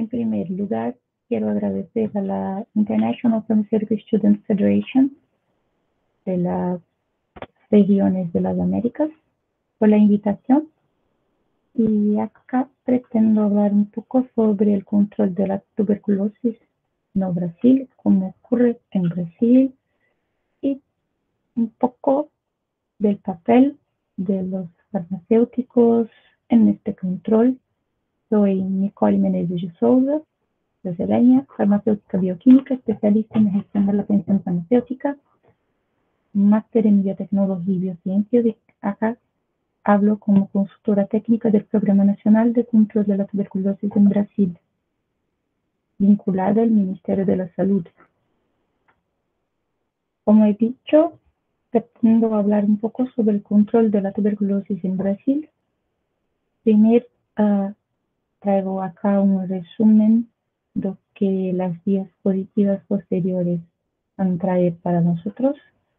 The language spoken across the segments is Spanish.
En primer lugar, quiero agradecer a la International Pharmaceutical Students Federation de las regiones de las Américas por la invitación. Y acá pretendo hablar un poco sobre el control de la tuberculosis en Brasil, cómo ocurre en Brasil, y un poco del papel de los farmacéuticos en este control. Soy Nicole Menezes de Souza, brasileña, farmacéutica bioquímica, especialista en gestión de la atención farmacéutica, máster en biotecnología y biociencia. De acá hablo como consultora técnica del Programa Nacional de Control de la Tuberculosis en Brasil, vinculada al Ministerio de la Salud. Como he dicho, pretendo hablar un poco sobre el control de la tuberculosis en Brasil. Primero, traigo acá un resumen de lo que las diapositivas posteriores van a traer para nosotros.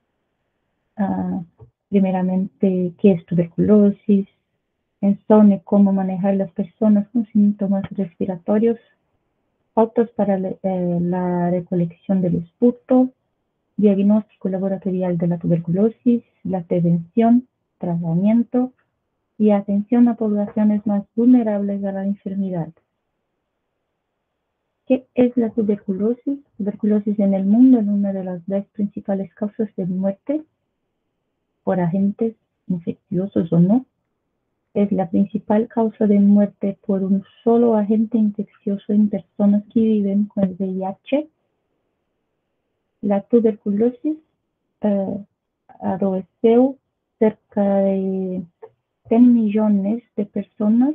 Primeramente, ¿qué es tuberculosis? En cómo manejar las personas con síntomas respiratorios, pautas para la recolección del esputo, diagnóstico laboratorial de la tuberculosis, la prevención, tratamiento y atención a poblaciones más vulnerables a la enfermedad. ¿Qué es la tuberculosis? Tuberculosis en el mundo es una de las 10 principales causas de muerte por agentes infecciosos o no. Es la principal causa de muerte por un solo agente infeccioso en personas que viven con el VIH. La tuberculosis adoeceu cerca de 10 millones de personas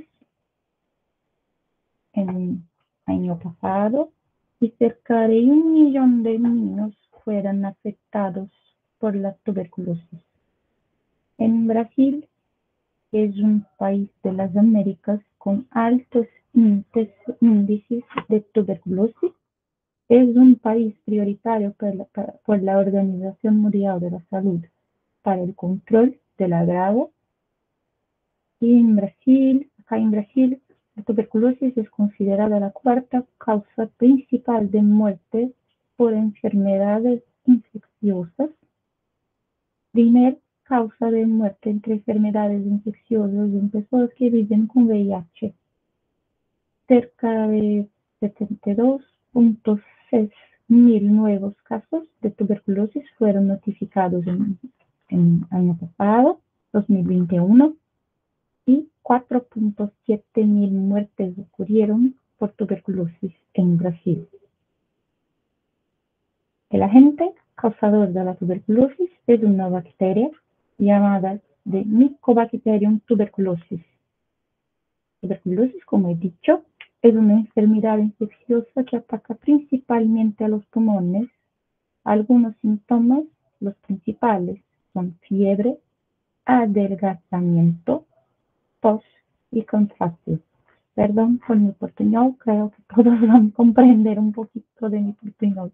en el año pasado y cerca de 1 millón de niños fueron afectados por la tuberculosis. En Brasil, es un país de las Américas con altos índices de tuberculosis. Es un país prioritario por la Organización Mundial de la Salud para el control del agravo. Y acá en Brasil, la tuberculosis es considerada la cuarta causa principal de muerte por enfermedades infecciosas. Primer causa de muerte entre enfermedades infecciosas en personas que viven con VIH. Cerca de 72.6 mil nuevos casos de tuberculosis fueron notificados en año pasado, 2021, y 4.7 mil muertes ocurrieron por tuberculosis en Brasil. El agente causador de la tuberculosis es una bacteria llamada de Mycobacterium tuberculosis. Tuberculosis, como he dicho, es una enfermedad infecciosa que ataca principalmente a los pulmones. Algunos síntomas, los principales, son fiebre, adelgazamiento, tos y cansancio. Perdón por mi portuñol, creo que todos van a comprender un poquito de mi portuñol.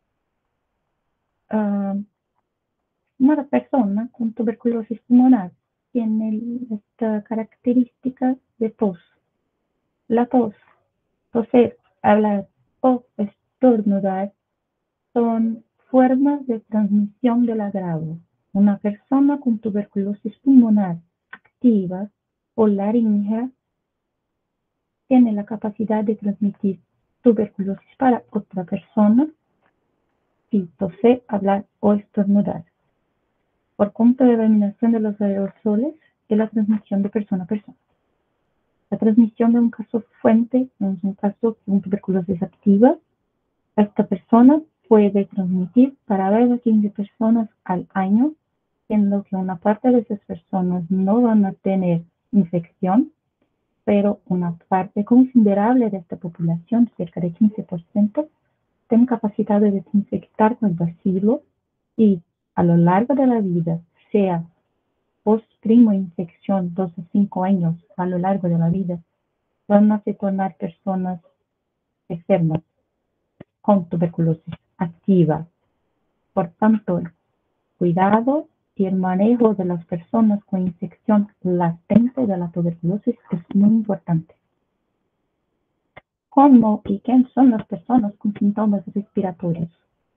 Una persona con tuberculosis pulmonar tiene esta característica de tos. La tos, toser, hablar o estornudar son formas de transmisión del agravo. Una persona con tuberculosis pulmonar activa o laringea tiene la capacidad de transmitir tuberculosis para otra persona si toser, hablar o estornudar, por cuenta de la eliminación de los aerosoles y la transmisión de persona a persona. La transmisión de un caso fuente es un caso de tuberculosis activa. Esta persona puede transmitir para 10 a 15 personas al año, siendo que una parte de esas personas no van a tener infección, pero una parte considerable de esta población, cerca de 15%, tiene capacidad de desinfectar con el bacilo y a lo largo de la vida, sea post-primo infección, 2 a 5 años a lo largo de la vida, van a se tornar personas enfermas con tuberculosis activa. Por tanto, el cuidado y el manejo de las personas con infección latente de la tuberculosis es muy importante. cómo y quién son las personas con síntomas respiratorios.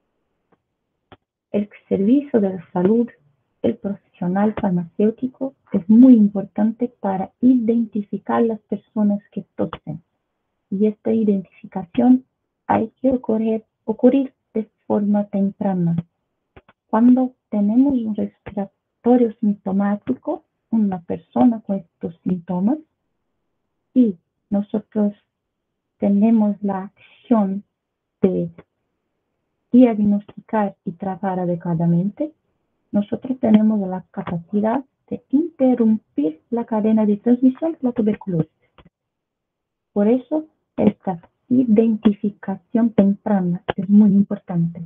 El servicio de salud, el profesional farmacéutico, es muy importante para identificar las personas que tosen. Y esta identificación hay que ocurrir de forma temprana. Cuando tenemos un respiratorio sintomático, una persona con estos síntomas, y nosotros tenemos la acción de diagnosticar y tratar adecuadamente, nosotros tenemos la capacidad de interrumpir la cadena de transmisión de la tuberculosis. Por eso, esta identificación temprana es muy importante.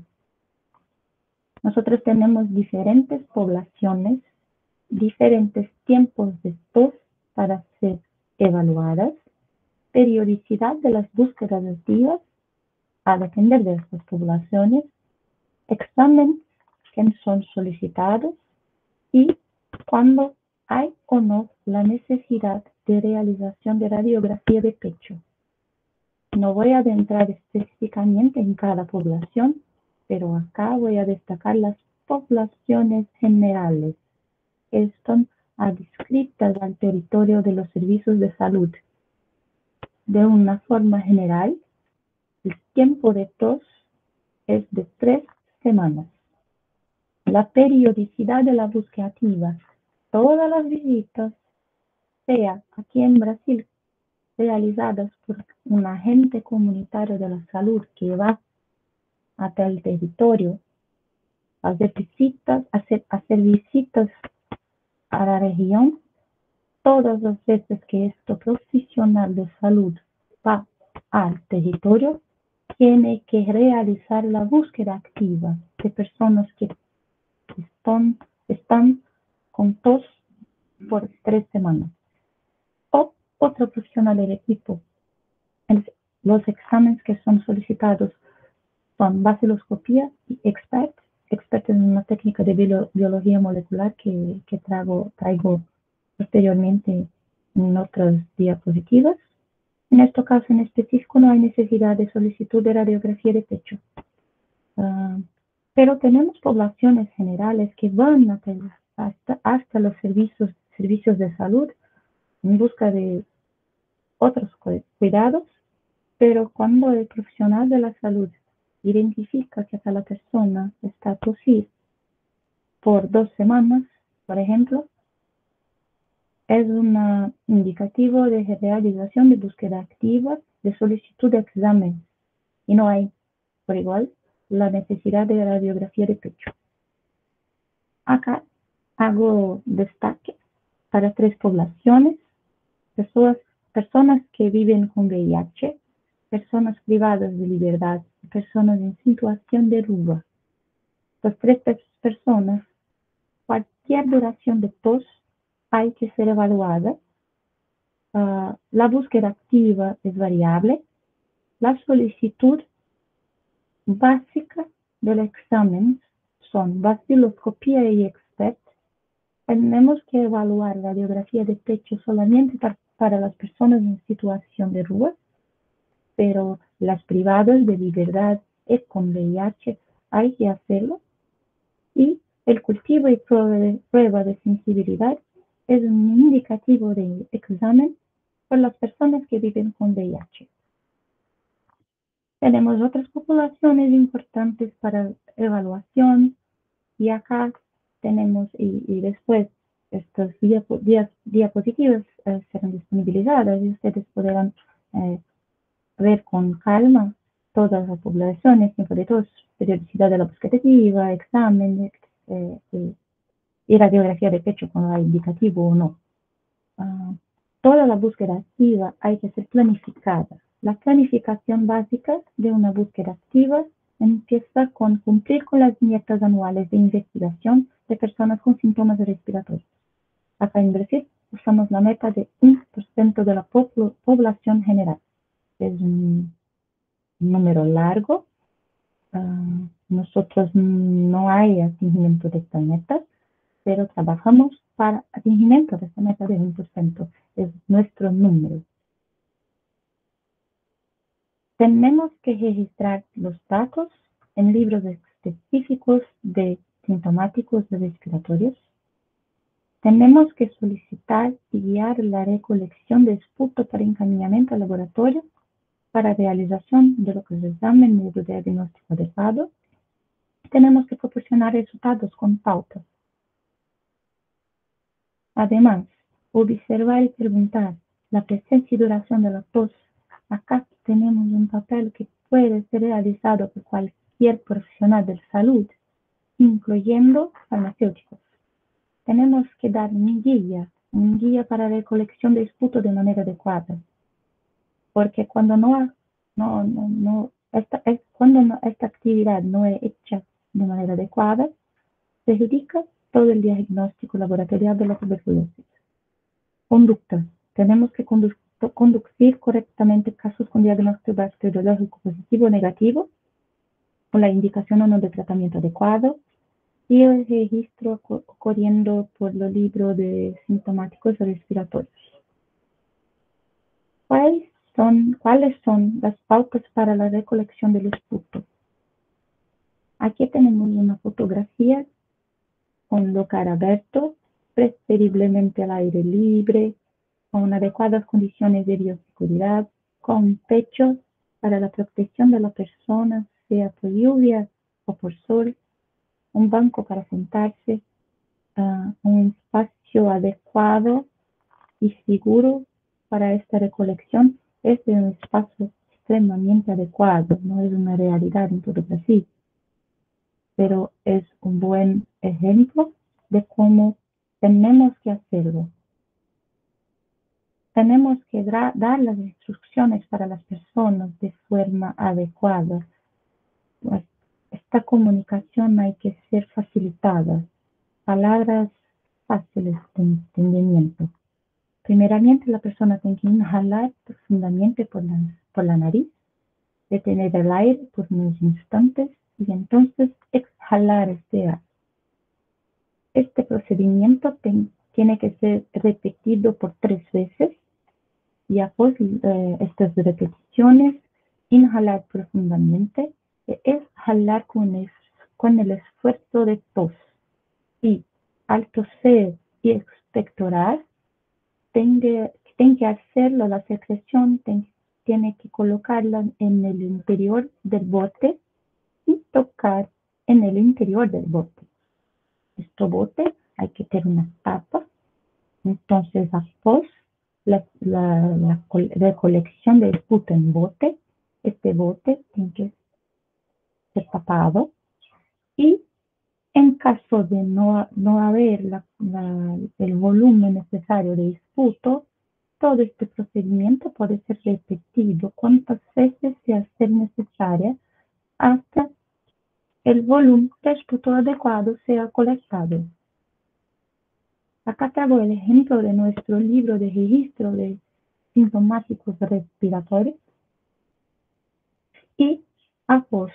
Nosotros tenemos diferentes poblaciones, diferentes tiempos de tos para ser evaluadas, periodicidad de las búsquedas activas a depender de estas poblaciones, exámenes que son solicitados y cuando hay o no la necesidad de realización de radiografía de pecho. No voy a adentrar específicamente en cada población, pero acá voy a destacar las poblaciones generales que están adscritas al territorio de los servicios de salud. De una forma general, el tiempo de tos es de 3 semanas. La periodicidad de la búsqueda activa, todas las visitas, sea aquí en Brasil, realizadas por un agente comunitario de la salud que va hasta el territorio, hacer visitas a la región, todas las veces que este profesional de salud va al territorio, tiene que realizar la búsqueda activa de personas que están con tos por 3 semanas. O otro profesional del equipo. Los exámenes que son solicitados son vaciloscopía y expert en una técnica de biología molecular que traigo posteriormente en otras diapositivas. En este caso en específico no hay necesidad de solicitud de radiografía de pecho. Pero tenemos poblaciones generales que van hasta los servicios de salud en busca de otros cuidados, pero cuando el profesional de la salud identifica que la persona está tosir por 2 semanas, por ejemplo, es un indicativo de realización de búsqueda activa de solicitud de examen y no hay, por igual, la necesidad de radiografía de pecho. Acá hago destaque para 3 poblaciones: personas que viven con VIH, personas privadas de libertad y personas en situación de rúa. Las 3 personas, cualquier duración de tos hay que ser evaluada. La búsqueda activa es variable. La solicitud básica del examen son vaciloscopía y expert. Tenemos que evaluar la radiografía de pecho solamente para las personas en situación de rúa, pero las privadas de libertad y con VIH hay que hacerlo. Y el cultivo y prueba de sensibilidad es un indicativo de examen por las personas que viven con VIH. Tenemos otras poblaciones importantes para evaluación y acá tenemos, y después estas diapositivas serán disponibilizadas y ustedes podrán ver con calma todas las poblaciones, tiempo de tos, periodicidad de la búsqueda activa, examen y radiografía de pecho cuando hay indicativo o no. Toda la búsqueda activa hay que ser planificada. La planificación básica de una búsqueda activa empieza con cumplir con las metas anuales de investigación de personas con síntomas respiratorios. Acá en Brasil usamos la meta de 1% de la población general. Es un número largo. Nosotros no hay atingimiento de esta meta, pero trabajamos para atingimiento de esta meta de 1%. Es nuestro número. Tenemos que registrar los datos en libros específicos de sintomáticos respiratorios. Tenemos que solicitar y guiar la recolección de esputo para encaminamiento al laboratorio para realización de lo que se llama el diagnóstico adecuado. Tenemos que proporcionar resultados con pautas. Además, observar y preguntar la presencia y duración de la tos. Acá tenemos un papel que puede ser realizado por cualquier profesional de salud, incluyendo farmacéuticos. Tenemos que dar un guía para la recolección de esputo de manera adecuada, porque cuando esta actividad no es hecha de manera adecuada, perjudica todo el diagnóstico laboratorial de la tuberculosis. Conducta. Tenemos que conducir correctamente casos con diagnóstico bacteriológico positivo o negativo, con la indicación o no de tratamiento adecuado, y el registro corriendo por los libros de sintomáticos respiratorios. ¿Cuáles son las pautas para la recolección del esputo? Aquí tenemos una fotografía con lugar abierto, preferiblemente al aire libre, con adecuadas condiciones de bioseguridad, con techos para la protección de la persona, sea por lluvia o por sol, un banco para sentarse, un espacio adecuado y seguro para esta recolección. Este es un espacio extremadamente adecuado, no es una realidad en todo Brasil, pero es un buen ejemplo de cómo tenemos que hacerlo. Tenemos que dar las instrucciones para las personas de forma adecuada. Pues, esta comunicación hay que ser facilitada. Palabras fáciles de entendimiento. Primeramente, la persona tiene que inhalar profundamente por la nariz, detener el aire por unos instantes y entonces exhalar este aire. Este procedimiento tiene que ser repetido por 3 veces y após estas repeticiones, inhalar profundamente y exhalar con el esfuerzo de tos. Y al toser y expectorar, tiene que hacerlo, la secreción tiene que colocarla en el interior del bote y tocar en el interior del bote. Este bote hay que tener una tapa, entonces após la recolección de esputo en bote, este bote tiene que ser tapado y en caso de no haber el volumen necesario de esputo, todo este procedimiento puede ser repetido cuantas veces sea necesaria hasta el volumen de esputo adecuado sea colectado. Acá traigo el ejemplo de nuestro libro de registro de sintomáticos respiratorios y após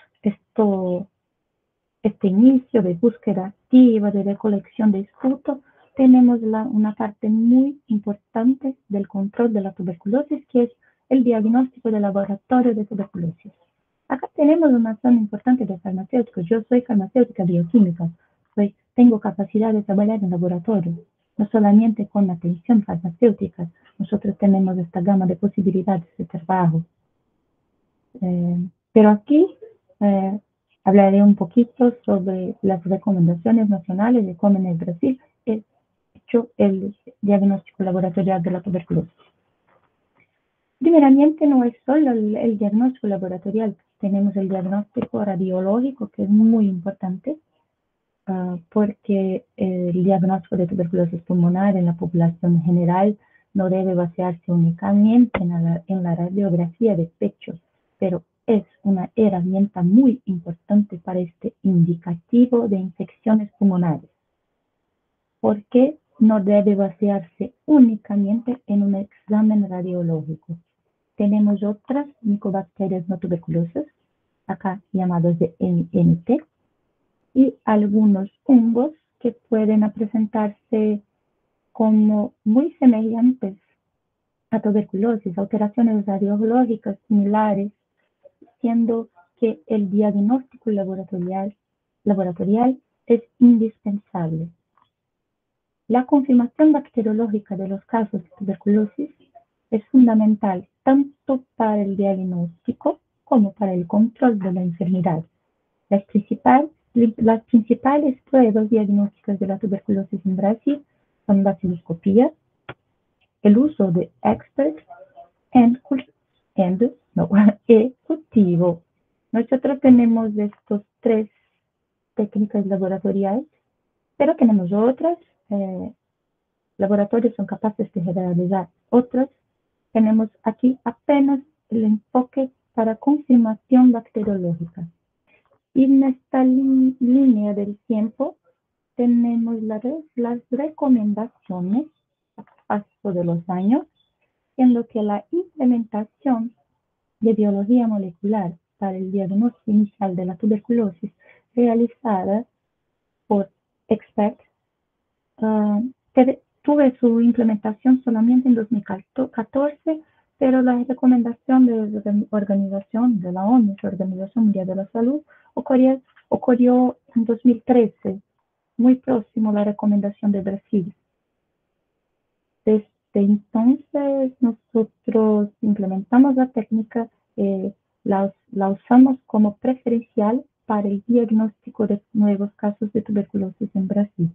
este inicio de búsqueda activa, de recolección de esputo, tenemos una parte muy importante del control de la tuberculosis, que es el diagnóstico de laboratorio de tuberculosis. Acá tenemos una zona importante de farmacéuticos. Yo soy farmacéutica bioquímica, tengo capacidad de trabajar en laboratorio, no solamente con atención farmacéutica. Nosotros tenemos esta gama de posibilidades de trabajo. Pero aquí hablaré un poquito sobre las recomendaciones nacionales de cómo en el Brasil es hecho el diagnóstico laboratorial de la tuberculosis. Primeramente, no es solo el diagnóstico laboratorial. Tenemos el diagnóstico radiológico, que es muy importante, porque el diagnóstico de tuberculosis pulmonar en la población general no debe basarse únicamente en la radiografía de pecho, pero es una herramienta muy importante para este indicativo de infecciones pulmonares, porque no debe basarse únicamente en un examen radiológico. Tenemos otras micobacterias no tuberculosas, acá llamadas de MNT, y algunos hongos que pueden presentarse como muy semejantes a tuberculosis, alteraciones radiológicas similares, diciendo que el diagnóstico laboratorial es indispensable. La confirmación bacteriológica de los casos de tuberculosis es fundamental tanto para el diagnóstico como para el control de la enfermedad. Las principales pruebas diagnósticas de la tuberculosis en Brasil son vaciloscopía, el uso de expert y cultivo. Nosotros tenemos estos tres técnicas laboratoriales, pero tenemos otras. Laboratorios son capaces de realizar otras. Tenemos aquí apenas el enfoque para confirmación bacteriológica. Y en esta línea del tiempo tenemos las recomendaciones a paso de los años, en lo que la implementación de biología molecular para el diagnóstico inicial de la tuberculosis realizada por expertos tuve su implementación solamente en 2014, pero la recomendación de la Organización de la ONU, la Organización Mundial de la Salud, ocurrió en 2013, muy próximo a la recomendación de Brasil. Desde entonces, nosotros implementamos la técnica, la usamos como preferencial para el diagnóstico de nuevos casos de tuberculosis en Brasil.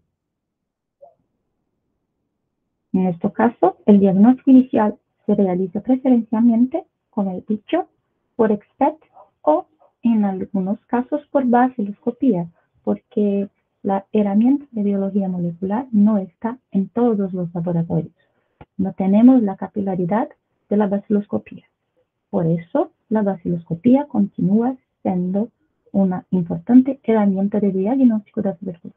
En este caso, el diagnóstico inicial se realiza preferencialmente, como he dicho, por expert o en algunos casos por vaciloscopía, porque la herramienta de biología molecular no está en todos los laboratorios. No tenemos la capilaridad de la vaciloscopía. Por eso, la vaciloscopía continúa siendo una importante herramienta de diagnóstico de tuberculosis.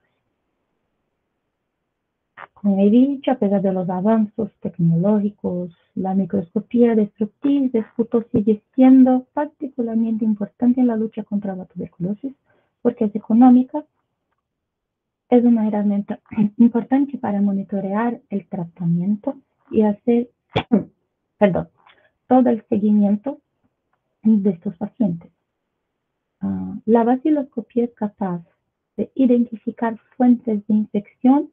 Como he dicho, a pesar de los avances tecnológicos, la microscopía de fruto sigue siendo particularmente importante en la lucha contra la tuberculosis, porque es económica, es una herramienta importante para monitorear el tratamiento y hacer todo el seguimiento de estos pacientes. La vaciloscopía es capaz de identificar fuentes de infección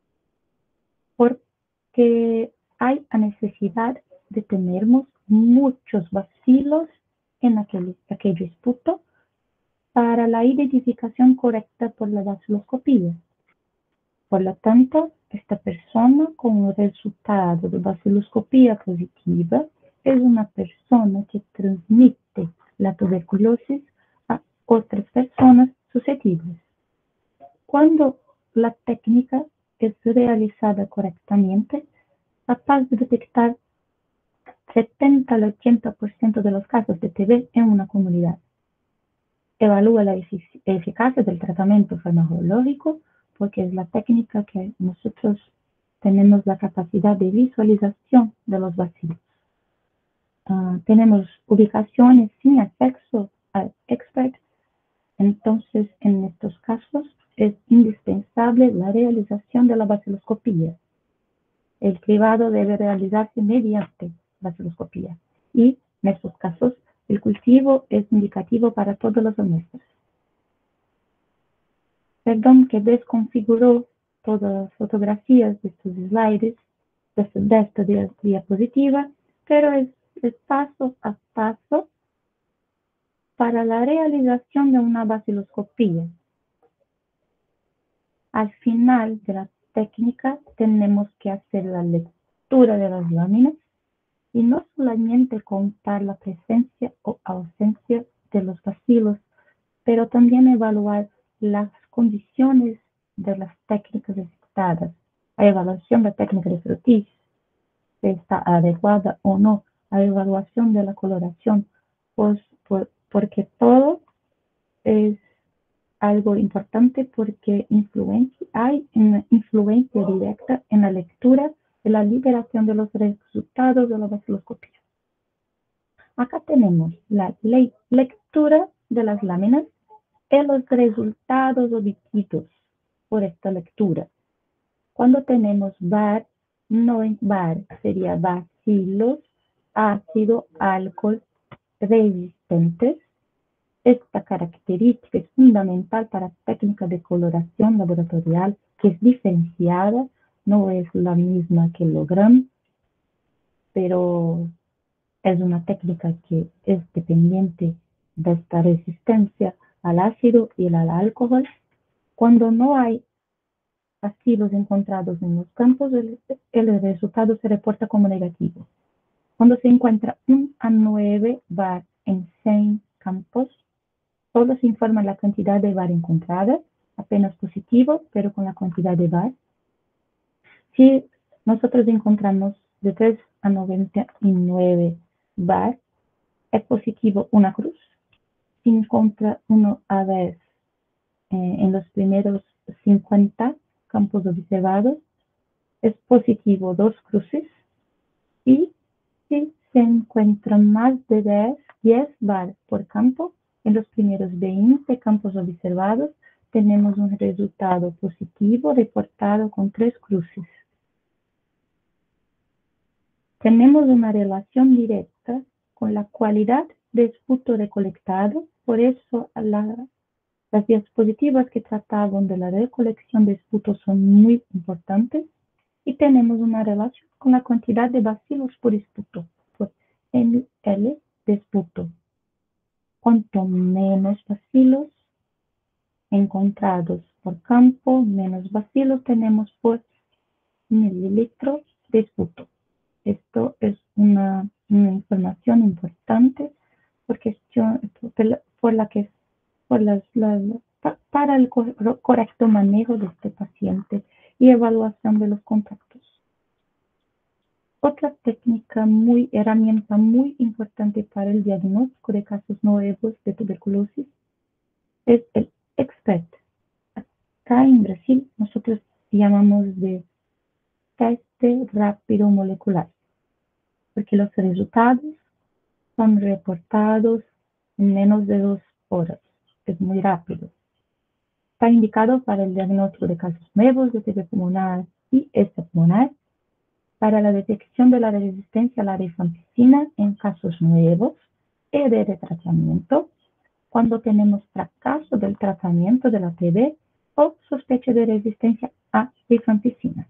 porque hay la necesidad de tener muchos bacilos en aquel esputo para la identificación correcta por la vaciloscopía. Por lo tanto, esta persona con un resultado de vaciloscopía positiva es una persona que transmite la tuberculosis a otras personas susceptibles. Cuando la técnica es realizada correctamente, capaz de detectar 70 al 80% de los casos de TB en una comunidad. Evalúa la eficacia del tratamiento farmacológico porque es la técnica que nosotros tenemos la capacidad de visualización de los bacilos. Tenemos ubicaciones sin acceso al expert, entonces en estos casos es indispensable la realización de la vaciloscopía. El cribado debe realizarse mediante vaciloscopía y en estos casos el cultivo es indicativo para todas las muestras. Perdón que desconfiguró todas las fotografías de estos slides, de esta diapositiva, pero es paso a paso para la realización de una vaciloscopía. Al final de la técnica tenemos que hacer la lectura de las láminas y no solamente contar la presencia o ausencia de los bacilos, pero también evaluar las condiciones de las técnicas ejecutadas. La evaluación de técnica de frutis, si está adecuada o no, la evaluación de la coloración, porque todo es algo importante porque hay una influencia directa en la lectura de la liberación de los resultados de la vaciloscopía. Acá tenemos la lectura de las láminas y los resultados obtenidos por esta lectura. Cuando tenemos VAR, no en VAR, sería bacilos, ácido, alcohol resistentes, Esta característica es fundamental para técnicas de coloración laboratorial, que es diferenciada, no es la misma que el hologram, pero es una técnica que es dependiente de esta resistencia al ácido y al alcohol. Cuando no hay bacilos encontrados en los campos, el resultado se reporta como negativo. Cuando se encuentra un A9 bar en 100 campos, solo se informa la cantidad de bar encontrada, apenas positivo, pero con la cantidad de bar. Si nosotros encontramos de 3 a 99 bar, es positivo una cruz. Si encuentra uno a vez en los primeros 50 campos observados, es positivo 2 cruces. Y si se encuentran más de 10 bar por campo, en los primeros 20 campos observados, tenemos un resultado positivo reportado con 3 cruces. Tenemos una relación directa con la cualidad de esputo recolectado, por eso las diapositivas que trataban de la recolección de esputo son muy importantes, y tenemos una relación con la cantidad de bacilos por esputo, por ml de esputo. Cuanto menos bacilos encontrados por campo, menos bacilos tenemos por mililitro de esputo. Esto es una información importante para el correcto manejo de este paciente y evaluación de los contactos. Otra herramienta muy importante para el diagnóstico de casos nuevos de tuberculosis es el ExPERT. Acá en Brasil nosotros llamamos de teste rápido molecular, porque los resultados son reportados en menos de 2 horas. Es muy rápido. Está indicado para el diagnóstico de casos nuevos de TB pulmonar y extrapulmonar, para la detección de la resistencia a la rifampicina en casos nuevos y de retratamiento, cuando tenemos fracaso del tratamiento de la TB o sospecha de resistencia a rifampicina.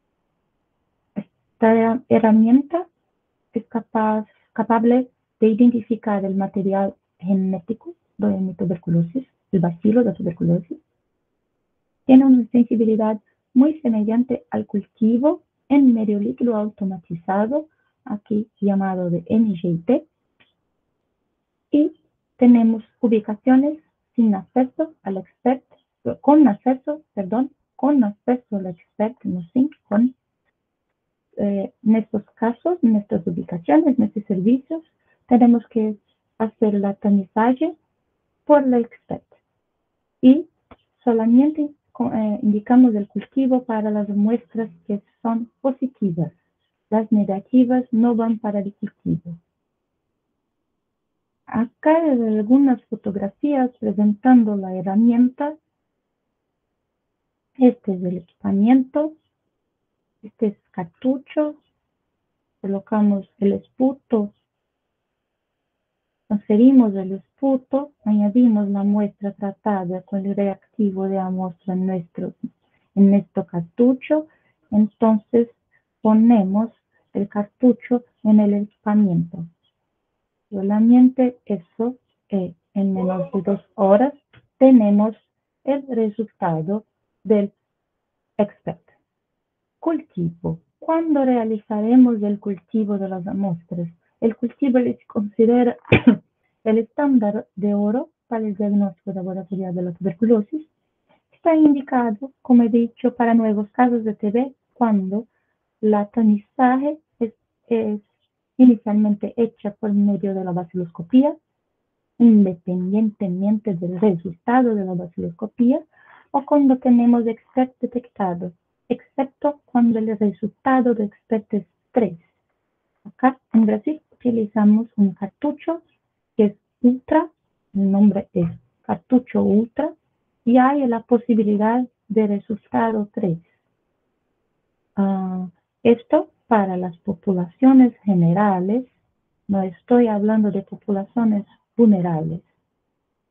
Esta herramienta es capaz de identificar el material genético de mi tuberculosis, el bacilo de tuberculosis. Tiene una sensibilidad muy semejante al cultivo en medio líquido automatizado, aquí llamado de NGT, y tenemos ubicaciones sin acceso al expert, con acceso al expert, no sin, en estos casos, en estas ubicaciones, en estos servicios, tenemos que hacer la tamizaje por el expert y solamente indicamos el cultivo para las muestras que son positivas. Las negativas no van para el cultivo. Acá hay algunas fotografías presentando la herramienta. Este es el equipamiento. Este es cartucho. Colocamos el esputo. Transferimos el esputo. Añadimos la muestra tratada con el reactivo de la muestra en nuestro cartucho. Entonces ponemos el cartucho en el equipamiento. Solamente eso, en menos de 2 horas tenemos el resultado del expert. Cultivo. ¿Cuándo realizaremos el cultivo de las muestras? El cultivo se considera el estándar de oro para el diagnóstico laboratorial de la tuberculosis. Está indicado, como he dicho, para nuevos casos de TB cuando la tamizaje es inicialmente hecha por medio de la baciloscopía, independientemente del resultado de la baciloscopía, o cuando tenemos expert detectado, excepto cuando el resultado de expert es 3. Acá en Brasil utilizamos un cartucho que es ultra, el nombre es cartucho ultra, y hay la posibilidad de resultado 3. Esto para las poblaciones generales, no estoy hablando de poblaciones vulnerables.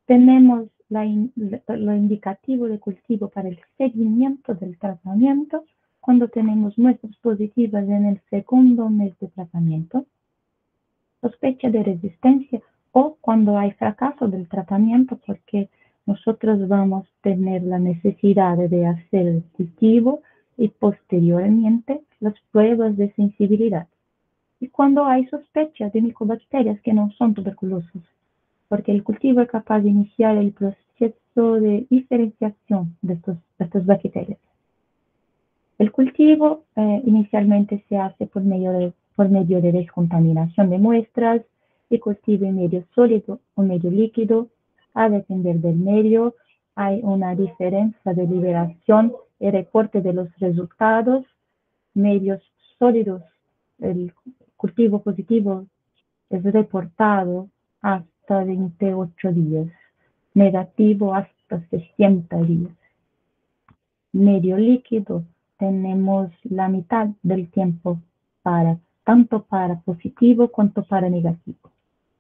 Tenemos lo indicativo de cultivo para el seguimiento del tratamiento cuando tenemos muestras positivas en el segundo mes de tratamiento, sospecha de resistencia o cuando hay fracaso del tratamiento porque nosotros vamos a tener la necesidad de hacer el cultivo y posteriormente las pruebas de sensibilidad. Y cuando hay sospecha de micobacterias que no son tuberculosas, porque el cultivo es capaz de iniciar el proceso de diferenciación de estas bacterias. El cultivo inicialmente se hace por medio de descontaminación de muestras y cultivo en medio sólido o medio líquido. A depender del medio, hay una diferencia de liberación y reporte de los resultados. Medios sólidos, el cultivo positivo es reportado hasta 28 días, negativo hasta 60 días. Medio líquido, tenemos la mitad del tiempo tanto para positivo cuanto para negativo.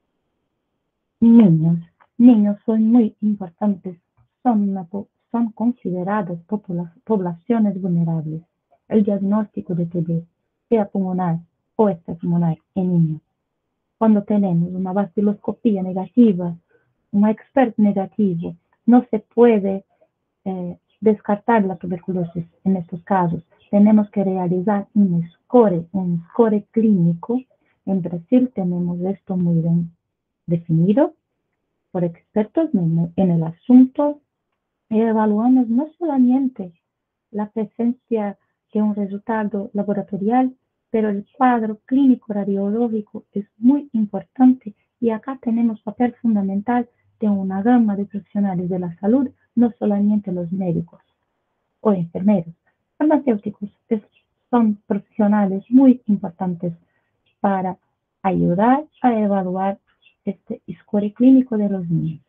Niños son muy importantes, son considerados poblaciones vulnerables. El diagnóstico de TB, sea pulmonar o extrapulmonar en niños. Cuando tenemos una baciloscopía negativa, un expert negativo, no se puede descartar la tuberculosis en estos casos. Tenemos que realizar un score clínico. En Brasil tenemos esto muy bien definido por expertos en el asunto y evaluamos no solamente la presencia de un resultado laboratorial, pero el cuadro clínico radiológico es muy importante y acá tenemos papel fundamental de una gama de profesionales de la salud, no solamente los médicos o enfermeros. Farmacéuticos son profesionales muy importantes para ayudar a evaluar este score clínico de los niños.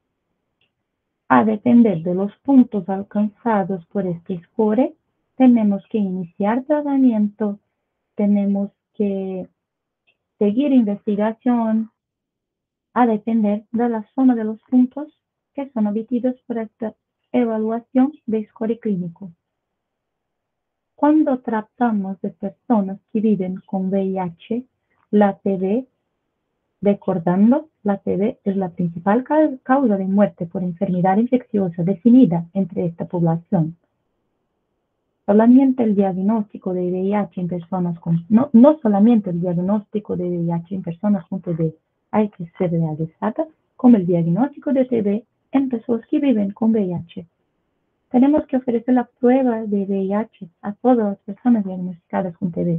A depender de los puntos alcanzados por este score, tenemos que iniciar tratamiento, tenemos que seguir investigación, a depender de la suma de los puntos que son obtenidos por esta evaluación de score clínico. Cuando tratamos de personas que viven con VIH, la TB, recordando, la TB es la principal causa de muerte por enfermedad infecciosa definida entre esta población. Solamente el diagnóstico de VIH en personas con, no solamente el diagnóstico de VIH en personas con TB hay que ser realizado, como el diagnóstico de TB en personas que viven con VIH. Tenemos que ofrecer la prueba de VIH a todas las personas diagnosticadas con TB.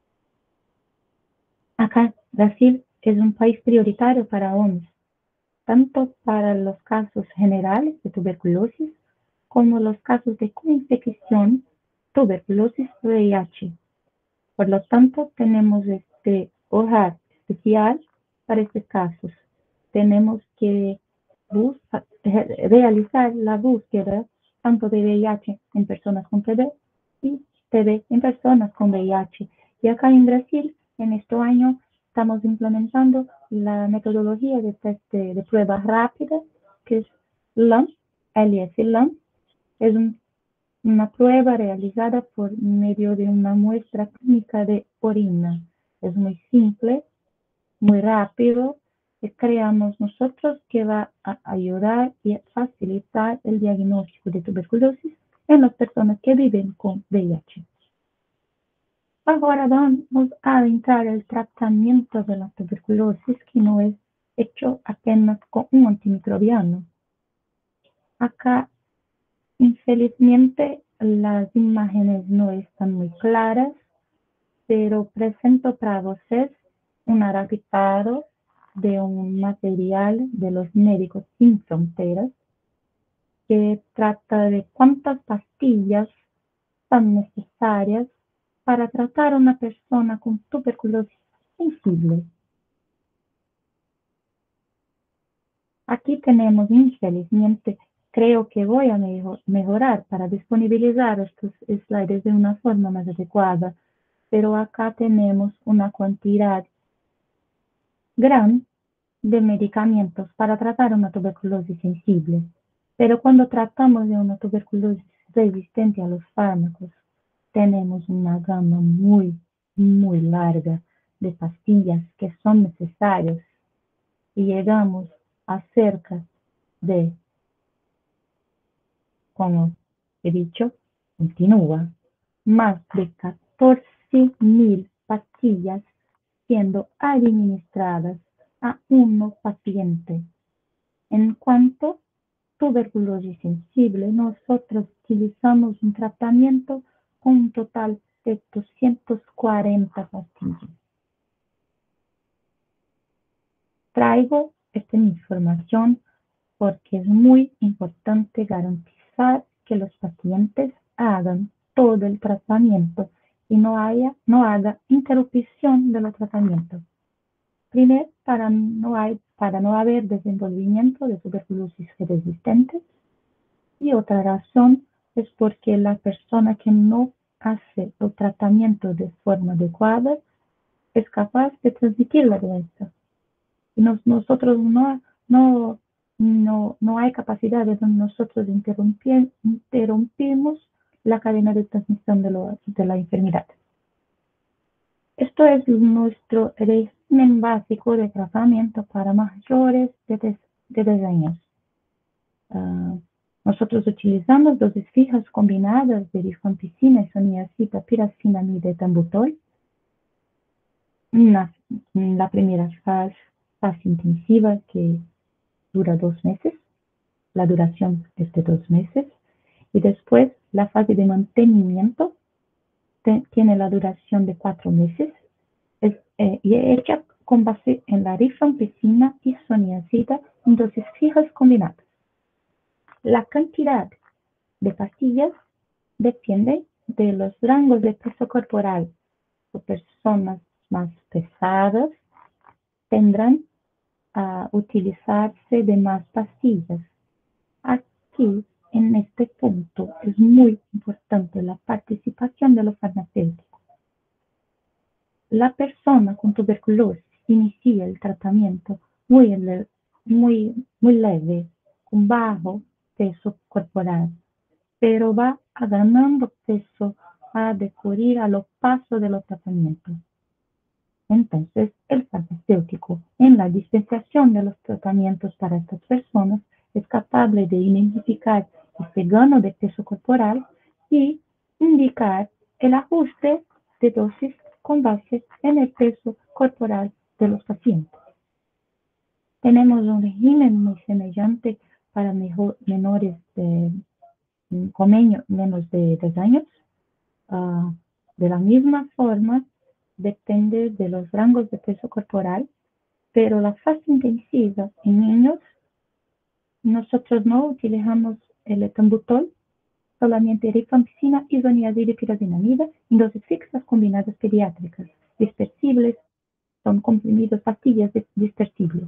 Acá, Brasil es un país prioritario para OMS, tanto para los casos generales de tuberculosis como los casos de coinfección, tuberculosis VIH. Por lo tanto, tenemos este hogar especial para estos casos. Tenemos que realizar la búsqueda tanto de VIH en personas con TB y TB en personas con VIH. Y acá en Brasil, en este año, estamos implementando la metodología de test de prueba rápida, que es LAM, LS-LAM. Es una prueba realizada por medio de una muestra clínica de orina. Es muy simple, muy rápido, y creamos nosotros que va a ayudar y a facilitar el diagnóstico de tuberculosis en las personas que viven con VIH. Ahora vamos a entrar el tratamiento de la tuberculosis, que no es hecho apenas con un antimicrobiano. Acá, infelizmente, las imágenes no están muy claras, pero presento para ustedes un arrastrado de un material de los Médicos Sin Fronteras que trata de cuántas pastillas son necesarias para tratar a una persona con tuberculosis sensible. Aquí tenemos, infelizmente, creo que voy a mejorar para disponibilizar estos slides de una forma más adecuada, pero acá tenemos una cantidad gran de medicamentos para tratar una tuberculosis sensible, pero cuando tratamos de una tuberculosis resistente a los fármacos, tenemos una gama muy larga de pastillas que son necesarias y llegamos a cerca de, como he dicho, continúa, más de 14.000 pastillas siendo administradas a un paciente. En cuanto a tuberculosis sensible, nosotros utilizamos un tratamiento con un total de 240 pastillas. Traigo esta información porque es muy importante garantizar que los pacientes hagan todo el tratamiento y no haga interrupción de los tratamientos. Primero, para no haber desenvolvimiento de tuberculosis resistente, y otra razón es porque la persona que no hace el tratamiento de forma adecuada es capaz de transmitir la doença. Y nosotros no hay capacidad de nosotros interrumpimos la cadena de transmisión de la enfermedad. Esto es nuestro régimen básico de tratamiento para mayores de 10 años. Nosotros utilizamos dosis fijas combinadas de rifampicina, isoniazida, pirazinamida y tambutol. La primera fase intensiva que dura 2 meses, la duración es de 2 meses, y después la fase de mantenimiento tiene la duración de 4 meses, y hecha con base en la rifampicina, isoniazida en dosis fijas combinadas. La cantidad de pastillas depende de los rangos de peso corporal. Personas más pesadas tendrán a utilizarse de más pastillas. Aquí, en este punto, es muy importante la participación de los farmacéuticos. La persona con tuberculosis inicia el tratamiento muy leve, con bajo peso corporal, pero va ganando peso a decorrer a lo paso de los tratamientos. Entonces, el farmacéutico, en la dispensación de los tratamientos para estas personas, es capaz de identificar este gano de peso corporal y indicar el ajuste de dosis con base en el peso corporal de los pacientes. Tenemos un régimen muy semejante para menores con menos de 10 años. De la misma forma, depende de los rangos de peso corporal, pero la fase intensiva en niños, nosotros no utilizamos el tambutol, solamente rifampicina, isoniazida y pirazinamida en dosis fixas combinadas pediátricas, dispersibles, son comprimidos, pastillas dispersibles.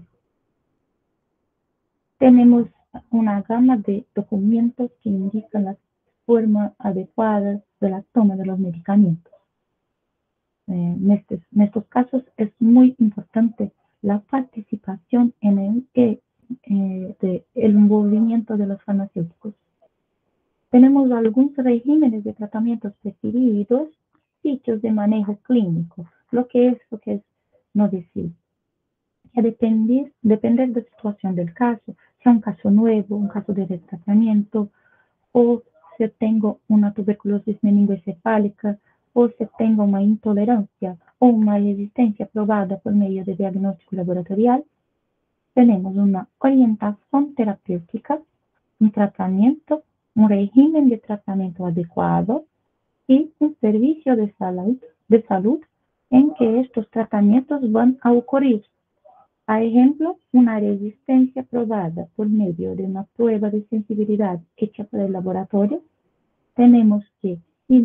Tenemos una gama de documentos que indican la forma adecuada de la toma de los medicamentos. En estos casos es muy importante la participación en el envolvimiento de los farmacéuticos. Tenemos algunos regímenes de tratamientos preferidos, sitios de manejo clínico, lo que es no decir. A depender de la situación del caso, sea un caso nuevo, un caso de tratamiento, o si tengo una tuberculosis meningoencefálica, o si tengo una intolerancia o una resistencia probada por medio de diagnóstico laboratorial, tenemos una orientación terapéutica, un tratamiento, un régimen de tratamiento adecuado y un servicio de salud en que estos tratamientos van a ocurrir. A ejemplo, una resistencia probada por medio de una prueba de sensibilidad hecha por el laboratorio, tenemos que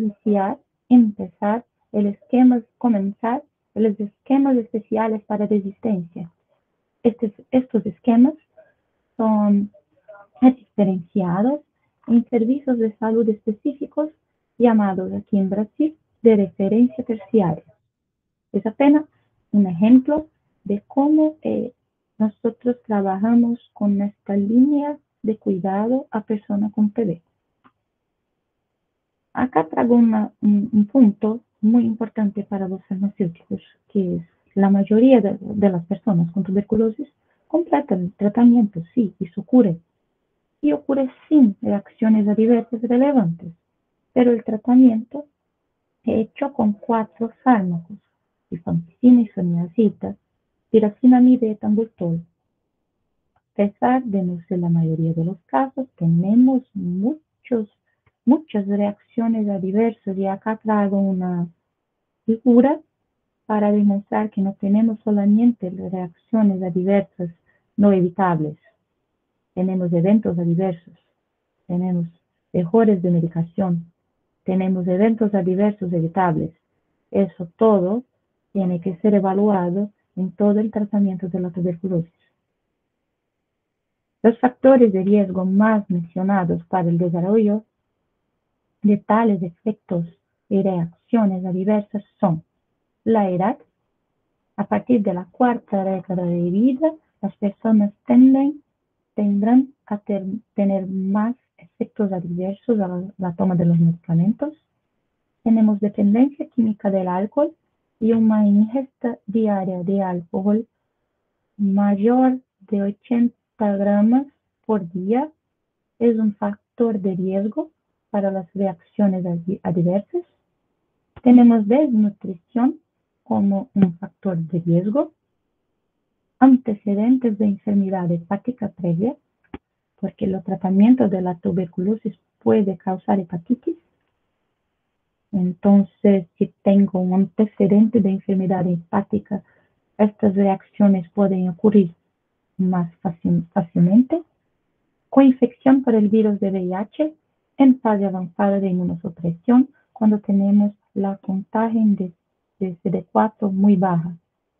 comenzar los esquemas especiales para resistencia. Estos esquemas son diferenciados en servicios de salud específicos llamados aquí en Brasil de referencia terciaria. Es apenas un ejemplo de cómo nosotros trabajamos con esta línea de cuidado a persona con TB. Acá traigo un punto muy importante para los farmacéuticos, que es la mayoría de las personas con tuberculosis completa el tratamiento, sí, y su cura. Y ocurre sin reacciones adversas relevantes, pero el tratamiento hecho con 4 fármacos, rifampicina, isoniazida, piracinamida y etambutol. A pesar de no ser la mayoría de los casos, tenemos muchas reacciones adversas, y acá traigo una figura para demostrar que no tenemos solamente reacciones adversas no evitables, tenemos eventos adversos, tenemos errores de medicación, tenemos eventos adversos evitables. Eso todo tiene que ser evaluado en todo el tratamiento de la tuberculosis. Los factores de riesgo más mencionados para el desarrollo de tales efectos y reacciones adversas son la edad. A partir de la 4ª década de vida, las personas tendrán a tener más efectos adversos a la toma de los medicamentos. Tenemos dependencia química del alcohol, y una ingesta diaria de alcohol mayor de 80 gramos por día es un factor de riesgo para las reacciones adversas. Tenemos desnutrición como un factor de riesgo, antecedentes de enfermedad hepática previa, porque el tratamiento de la tuberculosis puede causar hepatitis. Entonces, si tengo un antecedente de enfermedad hepática, estas reacciones pueden ocurrir más fácilmente. Coinfección por el virus de VIH en fase avanzada de inmunosupresión, cuando tenemos la contagio de CD4 muy baja.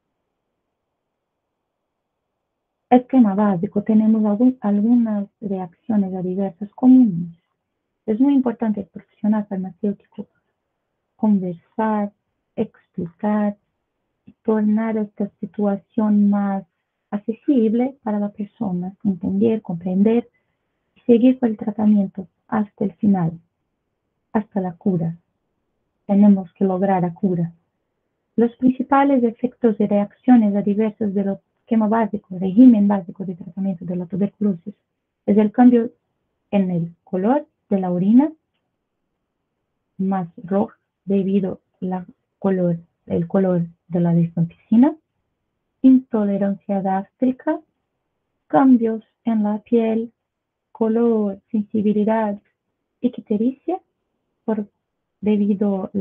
Esquema básico, tenemos algunas reacciones adversas comunes. Es muy importante el profesional farmacéutico conversar, explicar y tornar esta situación más accesible para la persona, entender, comprender y seguir con el tratamiento hasta el final, hasta la cura. Tenemos que lograr la cura. Los principales efectos y reacciones adversas del esquema básico, régimen básico de tratamiento de la tuberculosis, es el cambio en el color de la orina, más rojo debido al color de la rifampicina, intolerancia gástrica, cambios en la piel, color, sensibilidad, ictericia, debido a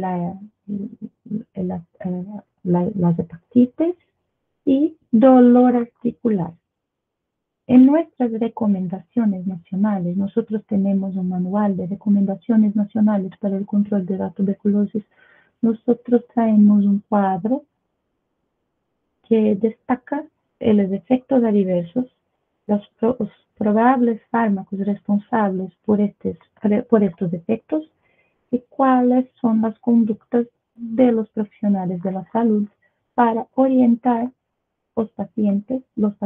las hepatitis, y dolor articular. En nuestras recomendaciones nacionales, nosotros tenemos un manual de recomendaciones nacionales para el control de la tuberculosis. Nosotros traemos un cuadro que destaca los efectos adversos, los probables fármacos responsables por estos efectos, y cuáles son las conductas de los profesionales de la salud para orientar los pacientes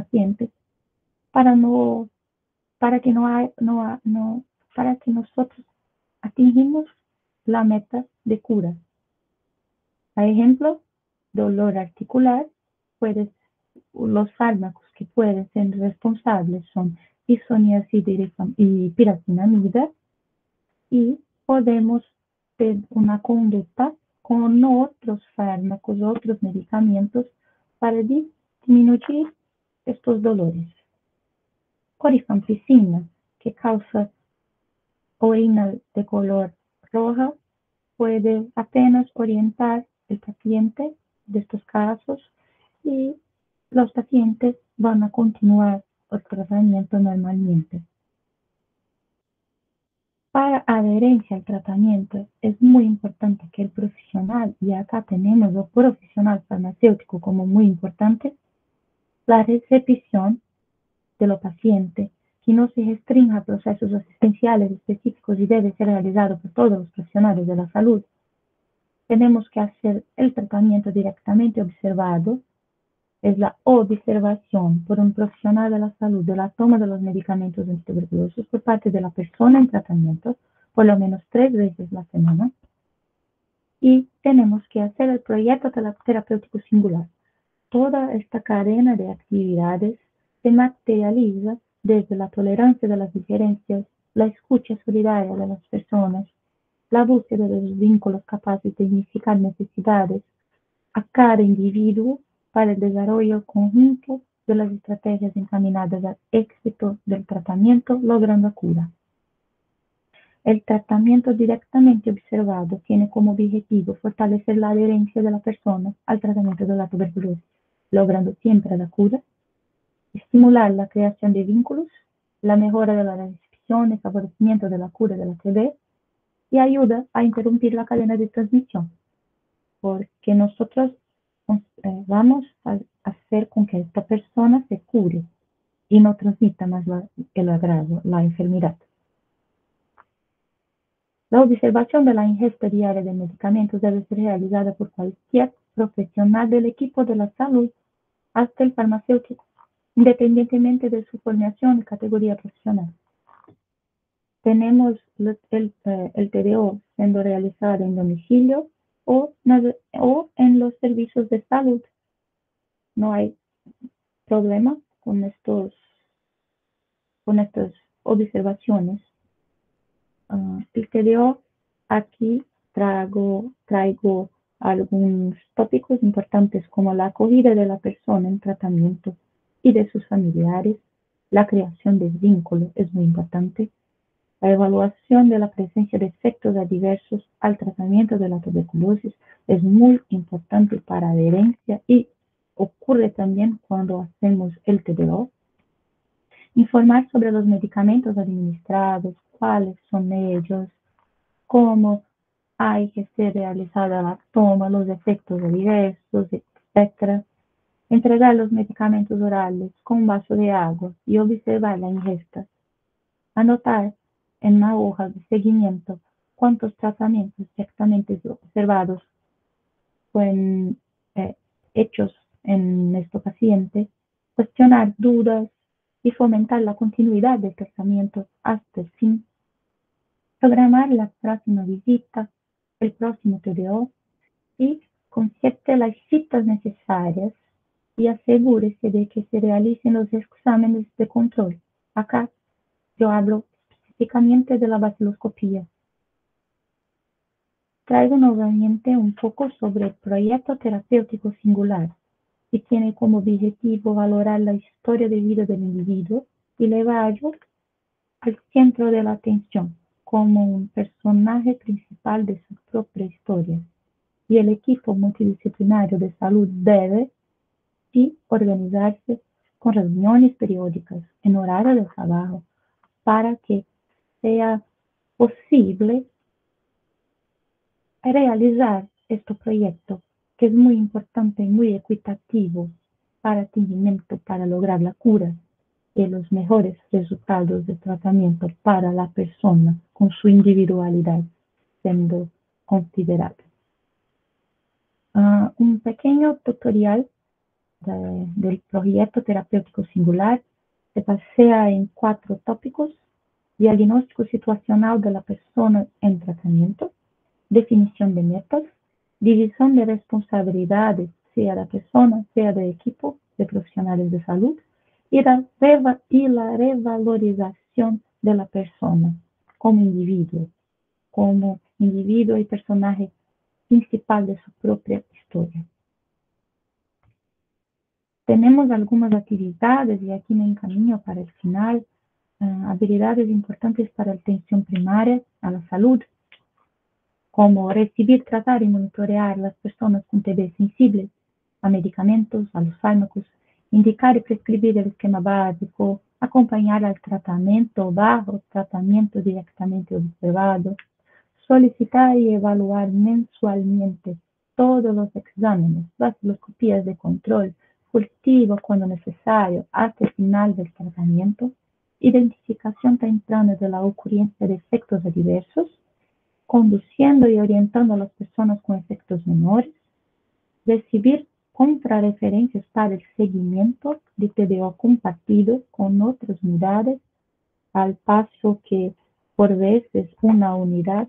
para que nosotros atingimos la meta de cura. Por ejemplo, dolor articular, los fármacos que pueden ser responsables son isoniazida y piracinamida, y podemos ter una conducta con otros fármacos, otros medicamentos para disminuir estos dolores. Rifampicina, que causa orina de color roja, puede apenas orientar el paciente de estos casos, y los pacientes van a continuar el tratamiento normalmente. Para adherencia al tratamiento, es muy importante que el profesional, y acá tenemos el profesional farmacéutico como muy importante, la repetición de los pacientes, que no se restrinja a procesos asistenciales específicos y debe ser realizado por todos los profesionales de la salud. Tenemos que hacer el tratamiento directamente observado, es la observación por un profesional de la salud de la toma de los medicamentos antituberculosos por parte de la persona en tratamiento por lo menos 3 veces a la semana. Y tenemos que hacer el proyecto terapéutico singular. Toda esta cadena de actividades se materializa desde la tolerancia de las diferencias, la escucha solidaria de las personas, la búsqueda de los vínculos capaces de dignificar necesidades a cada individuo para el desarrollo conjunto de las estrategias encaminadas al éxito del tratamiento, logrando cura. El tratamiento directamente observado tiene como objetivo fortalecer la adherencia de la persona al tratamiento de la tuberculosis, logrando siempre la cura, estimular la creación de vínculos, la mejora de la recepción y favorecimiento de la cura de la TB y ayuda a interrumpir la cadena de transmisión, porque nosotros vamos a hacer con que esta persona se cure y no transmita más el agravo, la enfermedad. La observación de la ingesta diaria de medicamentos debe ser realizada por cualquier profesional del equipo de la salud hasta el farmacéutico, independientemente de su formación y categoría profesional. Tenemos el TDO siendo realizado en domicilio o en los servicios de salud. No hay problema con estas observaciones. El TDO, aquí traigo algunos tópicos importantes como la acogida de la persona en tratamiento y de sus familiares, la creación de vínculos es muy importante, la evaluación de la presencia de efectos adversos al tratamiento de la tuberculosis es muy importante para adherencia y ocurre también cuando hacemos el TDO. Informar sobre los medicamentos administrados, cuáles son ellos, cómo hay que ser realizada la toma, los efectos adversos, etc. Entregar los medicamentos orales con un vaso de agua y observar la ingesta. Anotar en una hoja de seguimiento cuántos tratamientos exactamente observados fueron hechos en este paciente, cuestionar dudas y fomentar la continuidad del tratamiento hasta el fin, programar la próxima visita, el próximo TDO y concerte las citas necesarias y asegúrese de que se realicen los exámenes de control. Acá yo hablo específicamente de la baciloscopía. Traigo nuevamente un poco sobre el proyecto terapéutico singular, que tiene como objetivo valorar la historia de vida del individuo y llevarlo al centro de la atención como un personaje principal de su propia historia. Y el equipo multidisciplinario de salud debe sí organizarse con reuniones periódicas en horario de trabajo para que sea posible realizar este proyecto, que es muy importante y muy equitativo para atendimiento, para lograr la cura y los mejores resultados de tratamiento para la persona con su individualidad siendo considerada. Un pequeño tutorial del proyecto terapéutico singular se basea en 4 tópicos: diagnóstico situacional de la persona en tratamiento, definición de metas, división de responsabilidades, sea de la persona, sea del equipo de profesionales de salud, y la revalorización de la persona como individuo y personaje principal de su propia historia. Tenemos algunas actividades y aquí me encamino para el final. Habilidades importantes para la atención primaria a la salud, como recibir, tratar y monitorear las personas con TB sensibles a medicamentos, a los fármacos, indicar y prescribir el esquema básico, acompañar al tratamiento bajo tratamiento directamente observado, solicitar y evaluar mensualmente todos los exámenes, baciloscopías de control, cultivo cuando necesario hasta el final del tratamiento, identificación temprana de la ocurrencia de efectos adversos, conduciendo y orientando a las personas con efectos menores, recibir contrarreferencias para el seguimiento de TDO compartido con otras unidades, al paso que por veces una unidad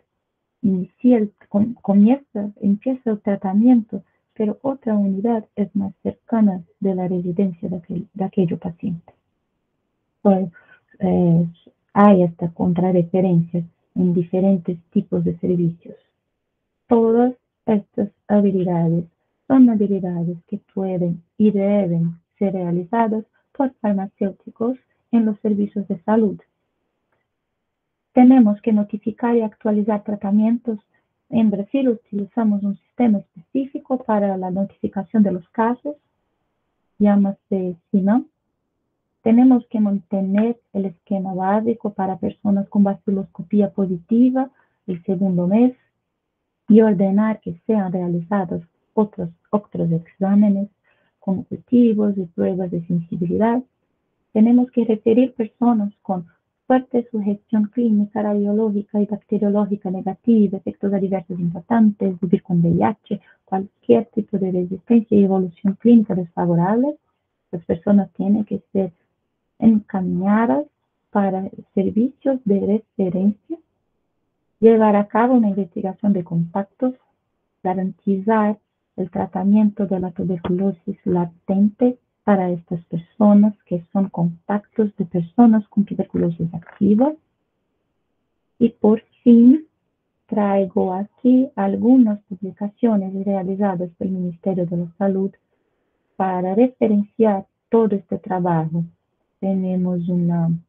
empieza el tratamiento, pero otra unidad es más cercana de la residencia de aquello paciente. Pues, hay esta contrarreferencia en diferentes tipos de servicios. Todas estas habilidades son habilidades que pueden y deben ser realizadas por farmacéuticos en los servicios de salud. Tenemos que notificar y actualizar tratamientos. En Brasil utilizamos un sistema específico para la notificación de los casos, llámase SINAM. Tenemos que mantener el esquema básico para personas con vaciloscopía positiva el segundo mes y ordenar que sean realizados otros exámenes como cultivos y pruebas de sensibilidad. Tenemos que referir personas con fuerte sugestión clínica, radiológica y bacteriológica negativa, efectos adversos importantes, vivir con VIH, cualquier tipo de resistencia y evolución clínica desfavorable. Las personas tienen que ser encaminadas para servicios de referencia, llevar a cabo una investigación de contactos, garantizar el tratamiento de la tuberculosis latente para estas personas que son contactos de personas con tuberculosis activa. Y por fin, traigo aquí algunas publicaciones realizadas por el Ministerio de la Salud para referenciar todo este trabajo. Tenemos un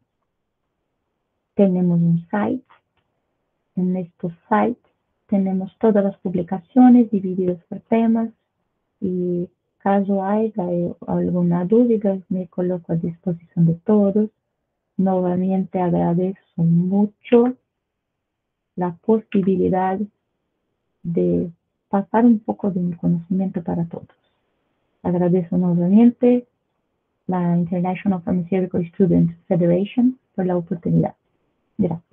site. En estos sites tenemos todas las publicaciones divididas por temas y caso haya alguna duda, me coloco a disposición de todos. Nuevamente agradezco mucho la posibilidad de pasar un poco de mi conocimiento para todos. Agradezco nuevamente la International Pharmaceutical Students Federation por la oportunidad. Gracias.